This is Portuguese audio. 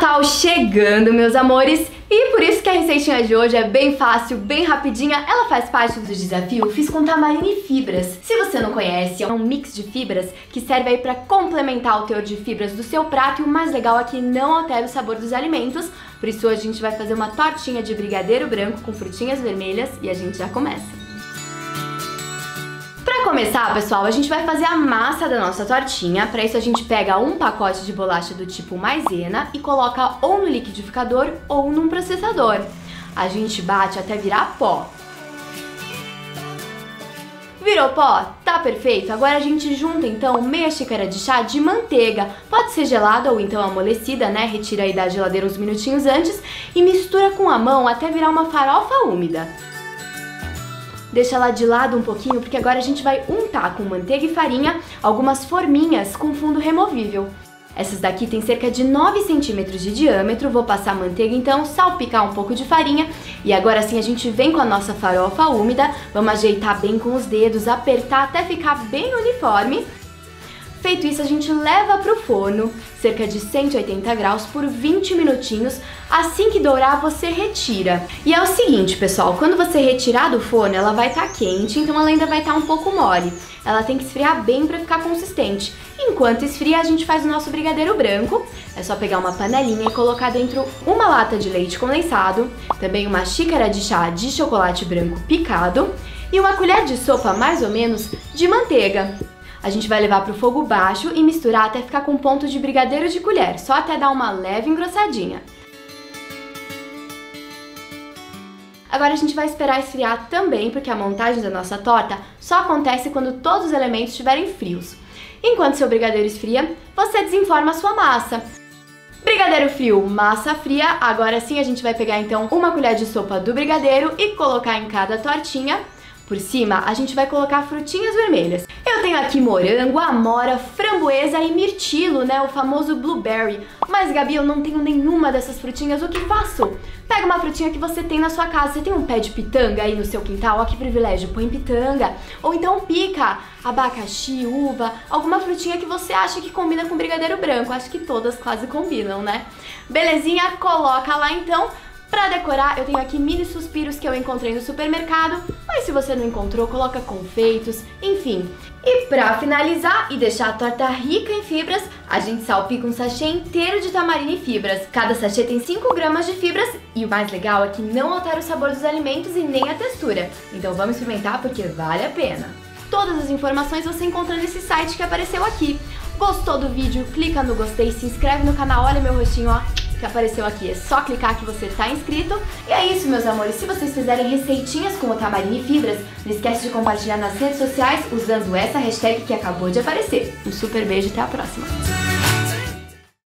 Natal chegando, meus amores, e por isso que a receitinha de hoje é bem fácil, bem rapidinha. Ela faz parte do desafio Fiz com Tamarine e Fibras. Se você não conhece, é um mix de fibras que serve aí pra complementar o teor de fibras do seu prato, e o mais legal é que não altera o sabor dos alimentos. Por isso hoje a gente vai fazer uma tortinha de brigadeiro branco com frutinhas vermelhas e a gente já começa. Para começar, pessoal, a gente vai fazer a massa da nossa tortinha. Para isso a gente pega um pacote de bolacha do tipo maisena e coloca ou no liquidificador ou num processador. A gente bate até virar pó. Virou pó? Tá perfeito. Agora a gente junta então meia xícara de chá de manteiga. Pode ser gelada ou então amolecida, né? Retira aí da geladeira uns minutinhos antes e mistura com a mão até virar uma farofa úmida. Deixa ela de lado um pouquinho, porque agora a gente vai untar com manteiga e farinha algumas forminhas com fundo removível. Essas daqui tem cerca de 9 centímetros de diâmetro. Vou passar a manteiga então, salpicar um pouco de farinha e agora sim a gente vem com a nossa farofa úmida. Vamos ajeitar bem com os dedos, apertar até ficar bem uniforme. Feito isso, a gente leva para o forno, cerca de 180 graus por 20 minutinhos. Assim que dourar, você retira. E é o seguinte, pessoal, quando você retirar do forno, ela vai estar quente, então ela ainda vai estar um pouco mole. Ela tem que esfriar bem para ficar consistente. Enquanto esfria, a gente faz o nosso brigadeiro branco. É só pegar uma panelinha e colocar dentro uma lata de leite condensado, também uma xícara de chá de chocolate branco picado e uma colher de sopa, mais ou menos, de manteiga. A gente vai levar para o fogo baixo e misturar até ficar com ponto de brigadeiro de colher, só até dar uma leve engrossadinha. Agora a gente vai esperar esfriar também, porque a montagem da nossa torta só acontece quando todos os elementos estiverem frios. Enquanto seu brigadeiro esfria, você desenforma a sua massa. Brigadeiro frio, massa fria. Agora sim a gente vai pegar então uma colher de sopa do brigadeiro e colocar em cada tortinha. Por cima, a gente vai colocar frutinhas vermelhas. Eu tenho aqui morango, amora, framboesa e mirtilo, né? O famoso blueberry. Mas, Gabi, eu não tenho nenhuma dessas frutinhas. O que faço? Pega uma frutinha que você tem na sua casa. Você tem um pé de pitanga aí no seu quintal? Ó, que privilégio. Põe pitanga. Ou então pica abacaxi, uva, alguma frutinha que você acha que combina com brigadeiro branco. Acho que todas quase combinam, né? Belezinha? Coloca lá, então. Pra decorar, eu tenho aqui mini suspiros que eu encontrei no supermercado, mas se você não encontrou, coloca confeitos, enfim. E pra finalizar e deixar a torta rica em fibras, a gente salpica um sachê inteiro de tamarine e fibras. Cada sachê tem 5 gramas de fibras e o mais legal é que não altera o sabor dos alimentos e nem a textura. Então vamos experimentar porque vale a pena. Todas as informações você encontra nesse site que apareceu aqui. Gostou do vídeo? Clica no gostei, se inscreve no canal, olha meu rostinho, ó, que apareceu aqui. É só clicar que você tá inscrito. E é isso, meus amores. Se vocês fizerem receitinhas com o tamarine e fibras, não esquece de compartilhar nas redes sociais usando essa hashtag que acabou de aparecer. Um super beijo e até a próxima.